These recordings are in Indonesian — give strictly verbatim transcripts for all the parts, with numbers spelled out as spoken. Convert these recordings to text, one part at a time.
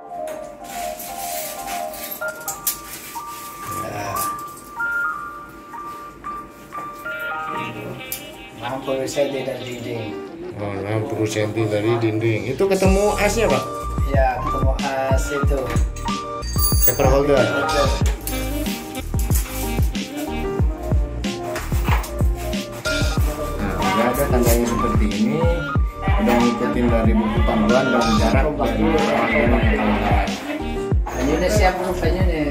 enam puluh sentimeter dari dinding. Oh, enam puluh sentimeter dari dinding. Itu ketemu asnya, Pak? Ya, ketemu as itu. Paper holder. Nah, udah ada tandanya seperti ini. Udah ngikutin dari buku panduan dan jarak dari orang yang kawan-kawan. Ini udah siap rupanya nih.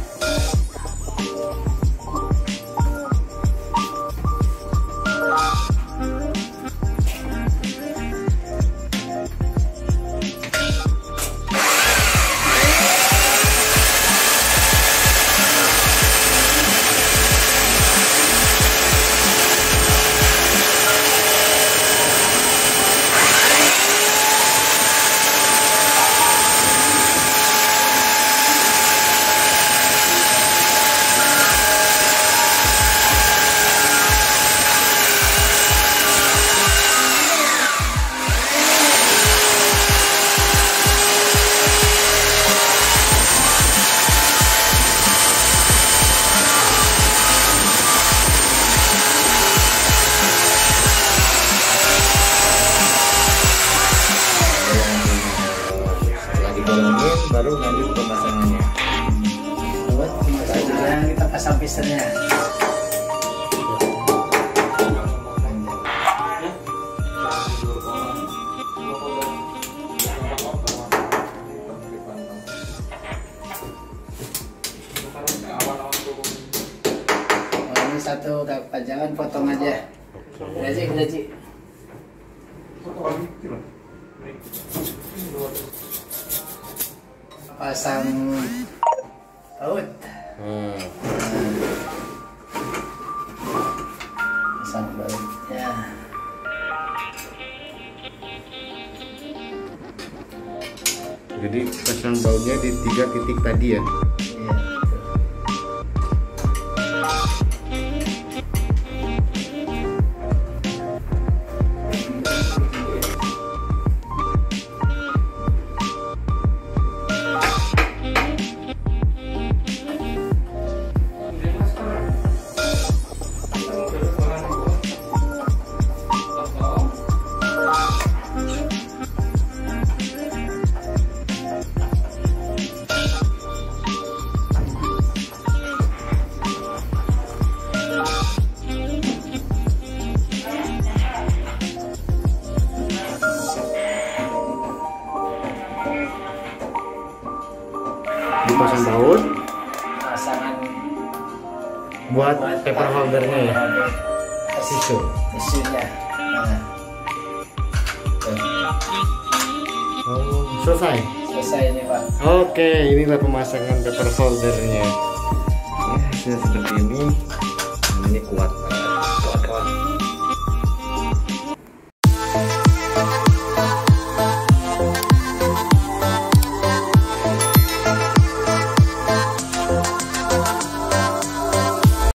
Baru lanjut pemasangannya. Buat pemasangan kita pasang pistonnya. Oh, ini satu kepanjangan potong aja. Gaji, gaji. Pasang baut. Hmm. Pasang baut ya. Jadi pasang bautnya di tiga titik tadi ya. Iya. Dipasang baut. Pasangan Buat paper holdernya ya. Tisu. Tisunya. Nah. Oh, selesai. Selesai ini Pak. Oke, inilah pemasangan paper holdernya. Ya, hasilnya seperti ini. Ini kuat.